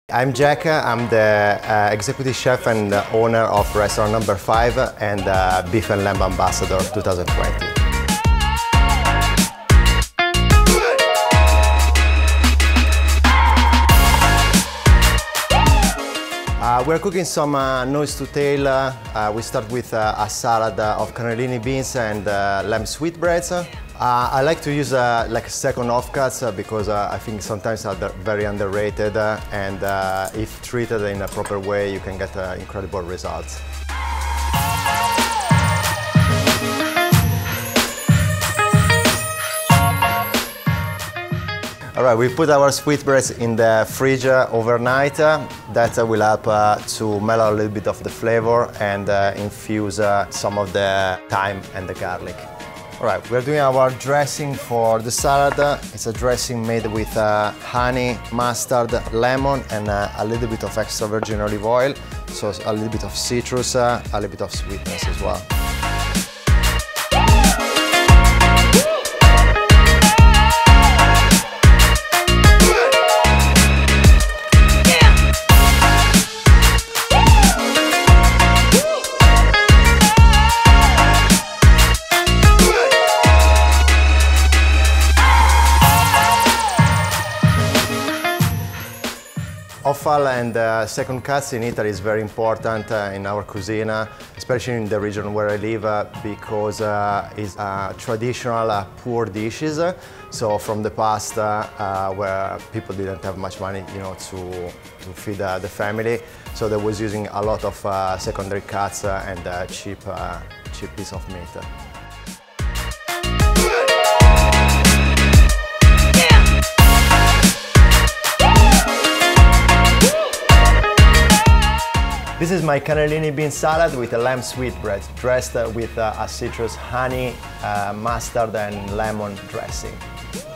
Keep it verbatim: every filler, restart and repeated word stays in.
I'm Jack, I'm the uh, executive chef and uh, owner of restaurant number five and uh, Beef and Lamb Ambassador twenty twenty. Uh, we're cooking some uh, nose to tail. Uh, we start with uh, a salad of cannellini beans and uh, lamb sweetbreads. Uh, I like to use uh, like second offcuts uh, because uh, I think sometimes they're very underrated uh, and uh, if treated in a proper way you can get uh, incredible results. Alright, we put our sweetbreads in the fridge uh, overnight. Uh, that uh, will help uh, to mellow a little bit of the flavor and uh, infuse uh, some of the thyme and the garlic. Alright, we're doing our dressing for the salad. It's a dressing made with uh, honey, mustard, lemon and uh, a little bit of extra virgin olive oil. So a little bit of citrus, uh, a little bit of sweetness as well. Offal and uh, second cuts in Italy is very important uh, in our cuisine, uh, especially in the region where I live, uh, because uh, it's uh, traditional uh, poor dishes. So from the past, uh, uh, where people didn't have much money, you know, to to feed uh, the family, so they was using a lot of uh, secondary cuts uh, and uh, cheap uh, cheap piece of meat. This is my cannellini bean salad with a lamb sweetbread, dressed with uh, a citrus honey, uh, mustard and lemon dressing.